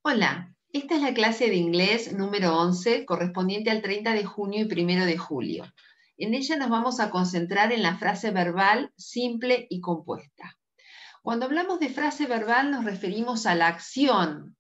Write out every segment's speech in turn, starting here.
Hola, esta es la clase de inglés número 11 correspondiente al 30 de junio y 1 de julio. En ella nos vamos a concentrar en la frase verbal simple y compuesta. Cuando hablamos de frase verbal nos referimos a la acción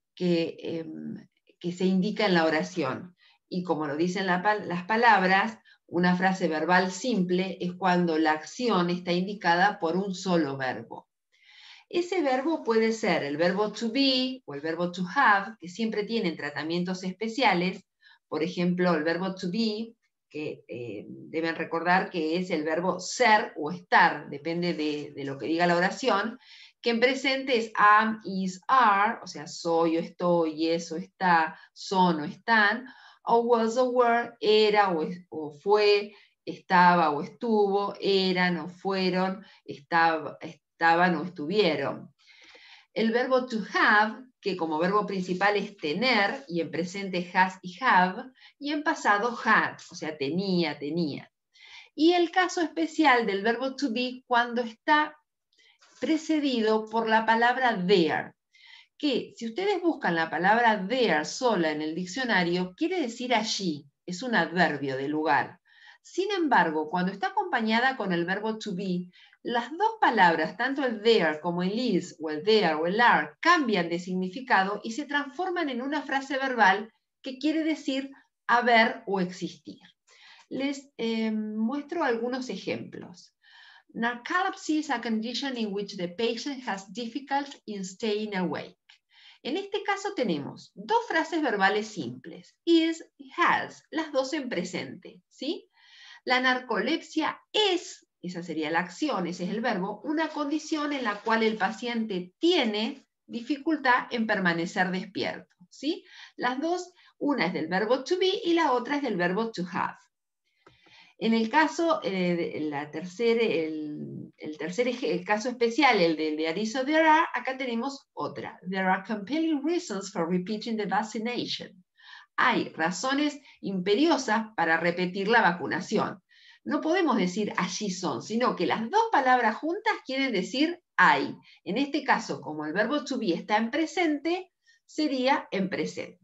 que se indica en la oración. Y como lo dicen las palabras, una frase verbal simple es cuando la acción está indicada por un solo verbo. Ese verbo puede ser el verbo to be o el verbo to have, que siempre tienen tratamientos especiales. Por ejemplo, el verbo to be, que deben recordar que es el verbo ser o estar, depende de lo que diga la oración, que en presente es am, is, are, o sea, soy o estoy, es o está, son o están, o was o were, era o fue, estaba o estuvo, eran o fueron, estaban o estuvieron. El verbo to have, que como verbo principal es tener, y en presente has y have, y en pasado had, o sea, tenía. Y el caso especial del verbo to be cuando está precedido por la palabra there, que si ustedes buscan la palabra there sola en el diccionario, quiere decir allí, es un adverbio de lugar. Sin embargo, cuando está acompañada con el verbo to be, las dos palabras, tanto el there como el is, o el there o el are, cambian de significado y se transforman en una frase verbal que quiere decir haber o existir. Les muestro algunos ejemplos. Narcolepsy is a condition in which the patient has difficulty in staying awake. En este caso tenemos dos frases verbales simples, is y has, las dos en presente, ¿sí? La narcolepsia es, esa sería la acción, ese es el verbo, una condición en la cual el paciente tiene dificultad en permanecer despierto, ¿sí? Las dos, una es del verbo to be y la otra es del verbo to have. En el caso, el caso especial, el del de Arizo there are, acá tenemos otra. There are compelling reasons for repeating the vaccination. Hay razones imperiosas para repetir la vacunación. No podemos decir allí son, sino que las dos palabras juntas quieren decir hay. En este caso, como el verbo to be está en presente, sería en presente.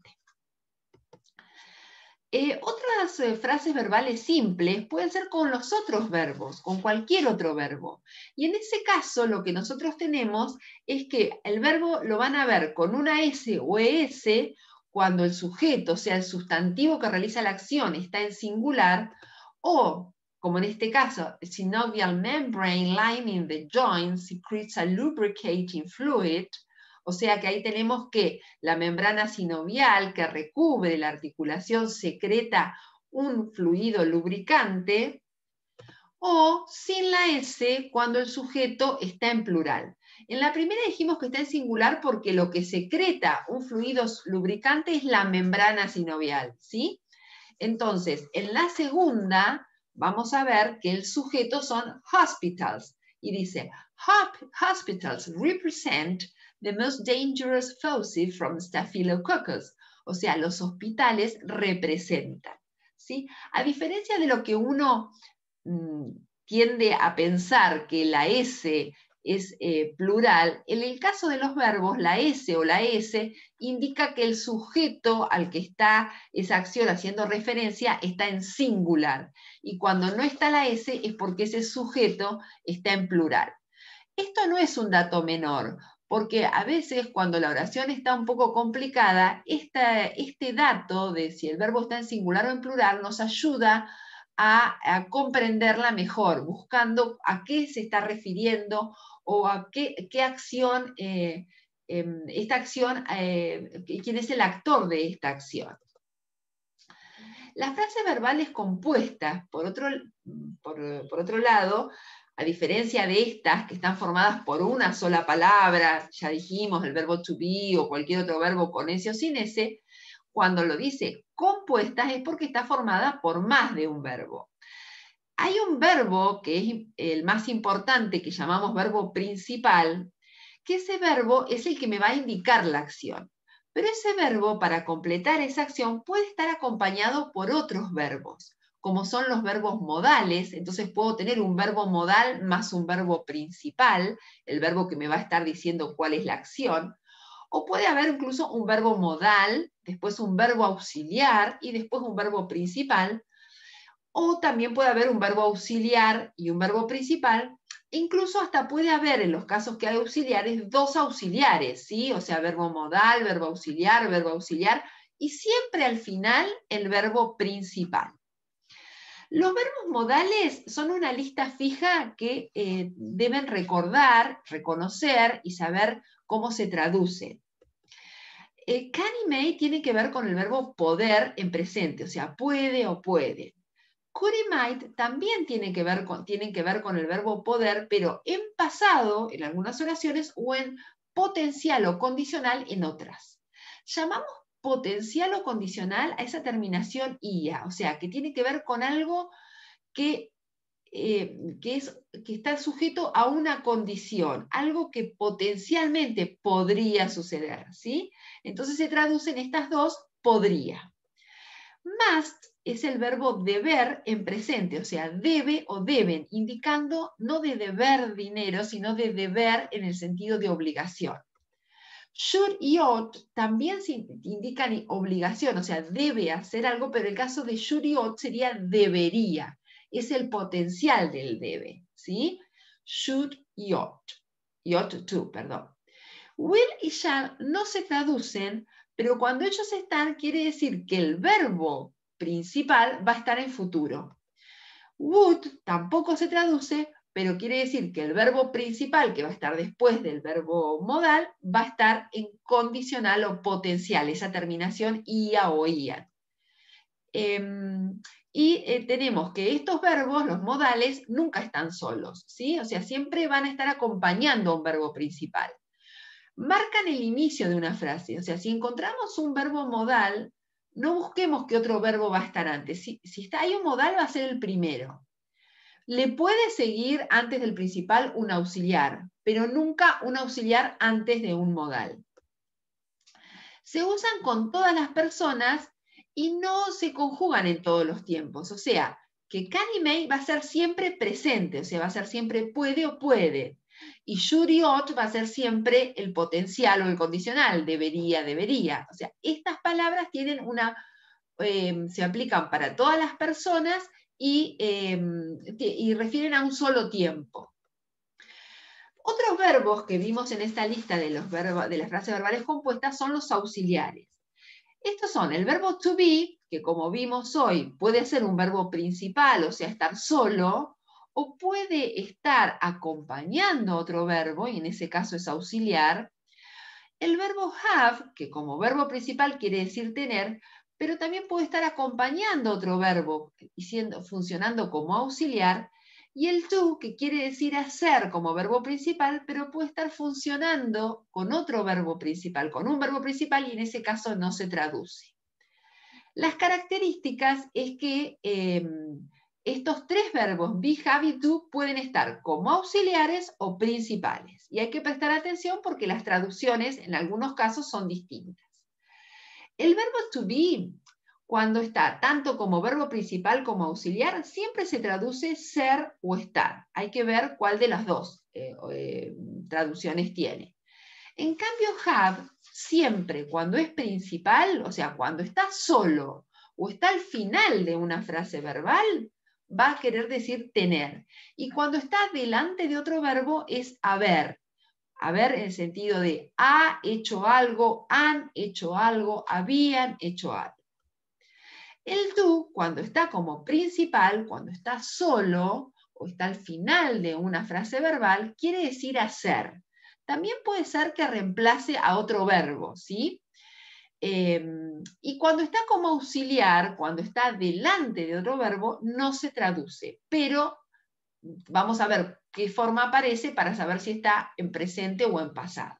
Otras frases verbales simples pueden ser con los otros verbos, con cualquier otro verbo. Y en ese caso lo que nosotros tenemos es que el verbo lo van a ver con una S o ES cuando el sujeto, o sea, el sustantivo que realiza la acción, está en singular, o, como en este caso, synovial membrane lining the joints secretes a lubricating fluid. O sea que ahí tenemos que la membrana sinovial que recubre la articulación secreta un fluido lubricante, o sin la S cuando el sujeto está en plural. En la primera dijimos que está en singular porque lo que secreta un fluido lubricante es la membrana sinovial, ¿sí? Entonces, en la segunda vamos a ver que el sujeto son hospitals, y dice, hospitals represent the most dangerous foci from Staphylococcus. O sea, los hospitales representan, ¿sí? A diferencia de lo que uno tiende a pensar que la S es plural, en el caso de los verbos, la S o la S indica que el sujeto al que está esa acción haciendo referencia está en singular. Y cuando no está la S es porque ese sujeto está en plural. Esto no es un dato menor, porque a veces cuando la oración está un poco complicada, este dato de si el verbo está en singular o en plural nos ayuda a comprenderla mejor, buscando a qué se está refiriendo o a qué acción, esta acción, quién es el actor de esta acción. Las frases verbales compuestas, por otro lado, a diferencia de estas que están formadas por una sola palabra, ya dijimos, el verbo to be o cualquier otro verbo con ese o sin ese, cuando lo dice compuestas es porque está formada por más de un verbo. Hay un verbo que es el más importante, que llamamos verbo principal, que ese verbo es el que me va a indicar la acción. Pero ese verbo, para completar esa acción, puede estar acompañado por otros verbos, como son los verbos modales. Entonces puedo tener un verbo modal más un verbo principal, el verbo que me va a estar diciendo cuál es la acción, O puede haber incluso un verbo modal, después un verbo auxiliar y después un verbo principal. O también puede haber un verbo auxiliar y un verbo principal. Incluso hasta puede haber, en los casos que hay auxiliares, dos auxiliares, ¿sí? O sea, verbo modal, verbo auxiliar, y siempre al final el verbo principal. Los verbos modales son una lista fija que deben recordar, reconocer y saber cómo se traduce. Can y may tiene que ver con el verbo poder en presente, o sea, puede o puede. Could y might también tienen que ver con el verbo poder, pero en pasado, en algunas oraciones, o en potencial o condicional en otras. Llamamos potencial o condicional a esa terminación ia, o sea, que tiene que ver con algo que está sujeto a una condición, algo que potencialmente podría suceder, ¿sí? Entonces se traducen estas dos, podría. Must es el verbo deber en presente, o sea, debe o deben, indicando no de deber dinero, sino de deber en el sentido de obligación. Should y ought también se indican obligación, o sea, debe hacer algo, pero el caso de should y ought sería debería. Es el potencial del debe, ¿sí? Should y ought. Y ought to, perdón. Will y shall no se traducen, pero cuando ellos están, quiere decir que el verbo principal va a estar en futuro. Would tampoco se traduce, pero quiere decir que el verbo principal, que va a estar después del verbo modal, va a estar en condicional o potencial, esa terminación ia o ia. Tenemos que estos verbos, los modales, nunca están solos, ¿sí? O sea, siempre van a estar acompañando a un verbo principal. Marcan el inicio de una frase, o sea, si encontramos un verbo modal, no busquemos qué otro verbo va a estar antes. Si hay un modal, va a ser el primero. Le puede seguir antes del principal un auxiliar, pero nunca un auxiliar antes de un modal. Se usan con todas las personas y no se conjugan en todos los tiempos. O sea, que can y may va a ser siempre presente, o sea, va a ser siempre puede o puede. Y should y ought va a ser siempre el potencial o el condicional, debería, debería. O sea, estas palabras tienen se aplican para todas las personas y refieren a un solo tiempo. Otros verbos que vimos en esta lista de las frases verbales compuestas son los auxiliares. Estos son el verbo to be, que como vimos hoy puede ser un verbo principal, o sea, estar solo, o puede estar acompañando otro verbo, y en ese caso es auxiliar. El verbo have, que como verbo principal quiere decir tener, pero también puede estar acompañando otro verbo y funcionando como auxiliar. Y el do, que quiere decir hacer como verbo principal, pero puede estar funcionando con otro verbo principal, con un verbo principal, y en ese caso no se traduce. Las características es que estos tres verbos, be, have y do, pueden estar como auxiliares o principales. Y hay que prestar atención porque las traducciones en algunos casos son distintas. El verbo to be, cuando está tanto como verbo principal como auxiliar, siempre se traduce ser o estar. Hay que ver cuál de las dos traducciones tiene. En cambio, have, siempre cuando es principal, o sea, cuando está solo o está al final de una frase verbal, va a querer decir tener. Y cuando está delante de otro verbo es haber. Haber en el sentido de ha hecho algo, han hecho algo, habían hecho algo. El do, cuando está como principal, cuando está solo o está al final de una frase verbal, quiere decir hacer. También puede ser que reemplace a otro verbo, ¿sí? Y cuando está como auxiliar, cuando está delante de otro verbo, no se traduce, pero vamos a ver qué forma aparece para saber si está en presente o en pasado.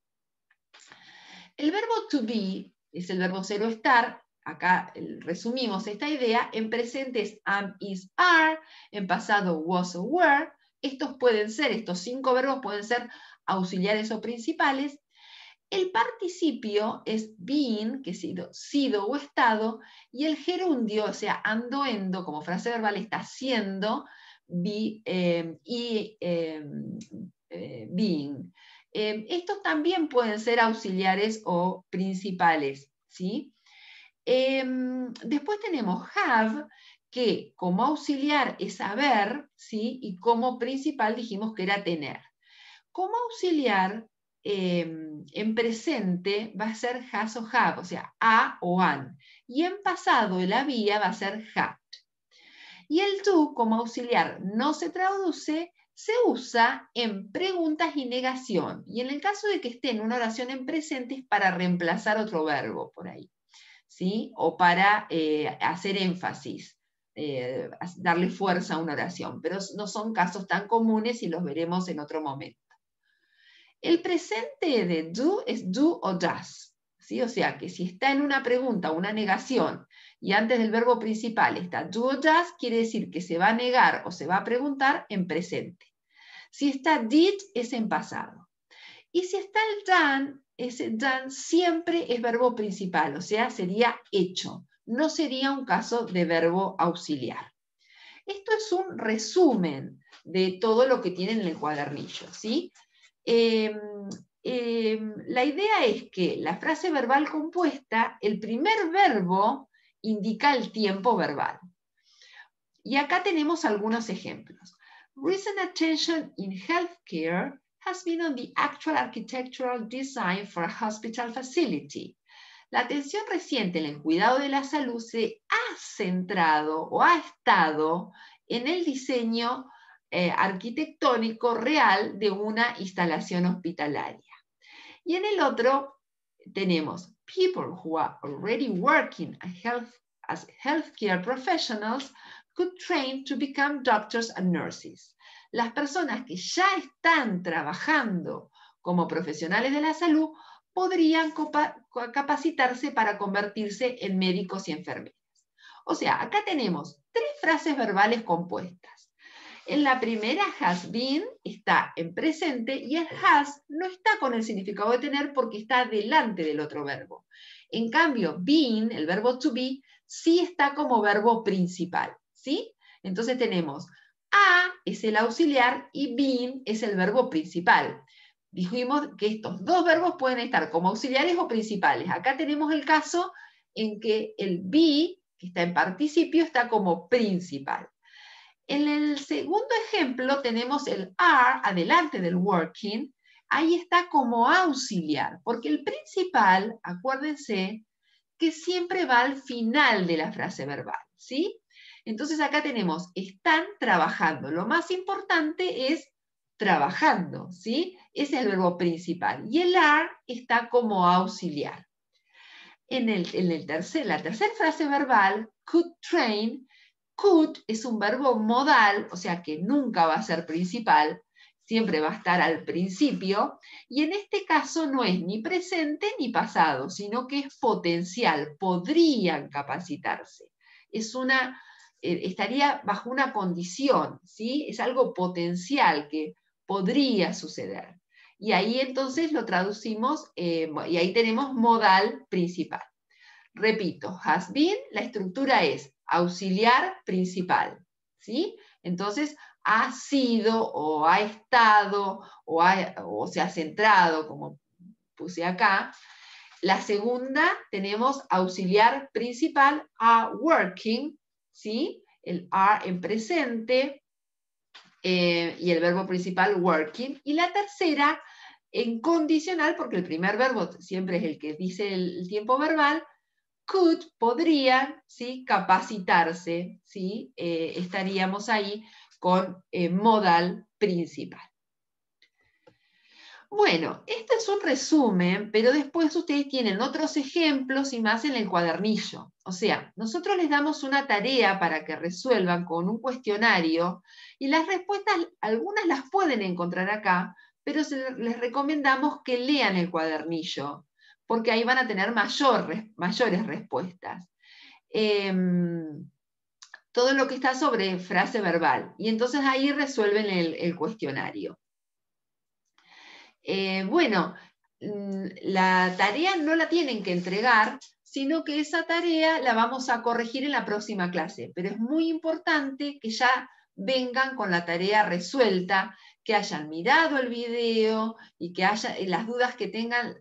El verbo to be es el verbo ser o estar. Acá resumimos esta idea. En presente es am, is, are. En pasado was o were. Estos 5 verbos pueden ser auxiliares o principales. El participio es being, que es sido o estado, y el gerundio, o sea, ando, endo, como frase verbal, está siendo, being. Estos también pueden ser auxiliares o principales, ¿sí? Después tenemos have, que como auxiliar es haber, ¿sí? Y como principal dijimos que era tener. Como auxiliar, en presente va a ser has o have, o sea, a o an. Y en pasado el había va a ser had. Y el do como auxiliar no se traduce, se usa en preguntas y negación. Y en el caso de que esté en una oración en presente es para reemplazar otro verbo por ahí, ¿sí? O para hacer énfasis, darle fuerza a una oración. Pero no son casos tan comunes y los veremos en otro momento. El presente de do es do o does, ¿sí? O sea que si está en una pregunta o una negación y antes del verbo principal está do o does, quiere decir que se va a negar o se va a preguntar en presente. Si está did, es en pasado. Y si está el done, ese done siempre es verbo principal, o sea, sería hecho. No sería un caso de verbo auxiliar. Esto es un resumen de todo lo que tienen en el cuadernillo, ¿sí? La idea es que la frase verbal compuesta, el primer verbo indica el tiempo verbal. Y acá tenemos algunos ejemplos. Recent attention in healthcare has been on the actual architectural design for a hospital facility. La atención reciente en el cuidado de la salud se ha centrado o ha estado en el diseño arquitectónico real de una instalación hospitalaria. Y en el otro tenemos people who are already working as healthcare professionals could train to become doctors and nurses. Las personas que ya están trabajando como profesionales de la salud podrían capacitarse para convertirse en médicos y enfermeras. O sea, acá tenemos 3 frases verbales compuestas. En la primera, has been, está en presente, y el has no está con el significado de tener porque está delante del otro verbo. En cambio, been, el verbo to be, sí está como verbo principal, ¿sí? Entonces tenemos a es el auxiliar y been es el verbo principal. Dijimos que estos 2 verbos pueden estar como auxiliares o principales. Acá tenemos el caso en que el be, que está en participio, está como principal. En el segundo ejemplo tenemos el are, adelante del working, ahí está como auxiliar, porque el principal, acuérdense, que siempre va al final de la frase verbal, ¿sí? Entonces acá tenemos, están trabajando. Lo más importante es trabajando, ¿sí? Ese es el verbo principal. Y el are está como auxiliar. La tercera frase verbal, could train, could es un verbo modal, o sea que nunca va a ser principal, siempre va a estar al principio, y en este caso no es ni presente ni pasado, sino que es potencial, podrían capacitarse. Estaría bajo una condición, ¿sí? Es algo potencial que podría suceder. Y ahí entonces lo traducimos, y ahí tenemos modal principal. Repito, has been, la estructura es auxiliar principal, ¿sí? Entonces, ha sido o ha estado o se ha centrado, como puse acá. La segunda tenemos auxiliar principal, are working, ¿sí? El are en presente y el verbo principal working. Y la tercera en condicional, porque el primer verbo siempre es el que dice el tiempo verbal, could, podrían, ¿sí? Capacitarse, ¿sí? Estaríamos ahí con modal principal. Bueno, este es un resumen, pero después ustedes tienen otros ejemplos y más en el cuadernillo. O sea, nosotros les damos una tarea para que resuelvan con un cuestionario y las respuestas, algunas las pueden encontrar acá, pero les recomendamos que lean el cuadernillo, porque ahí van a tener mayores respuestas. Todo lo que está sobre frase verbal. Y entonces ahí resuelven el cuestionario. Bueno, la tarea no la tienen que entregar, sino que esa tarea la vamos a corregir en la próxima clase. Pero es muy importante que ya vengan con la tarea resuelta, que hayan mirado el video y que las dudas que tengan,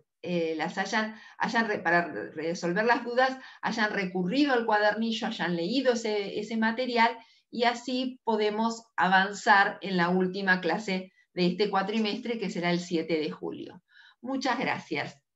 para resolver las dudas, hayan recurrido al cuadernillo, hayan leído ese material, y así podemos avanzar en la última clase de este cuatrimestre, que será el 7 de julio. Muchas gracias.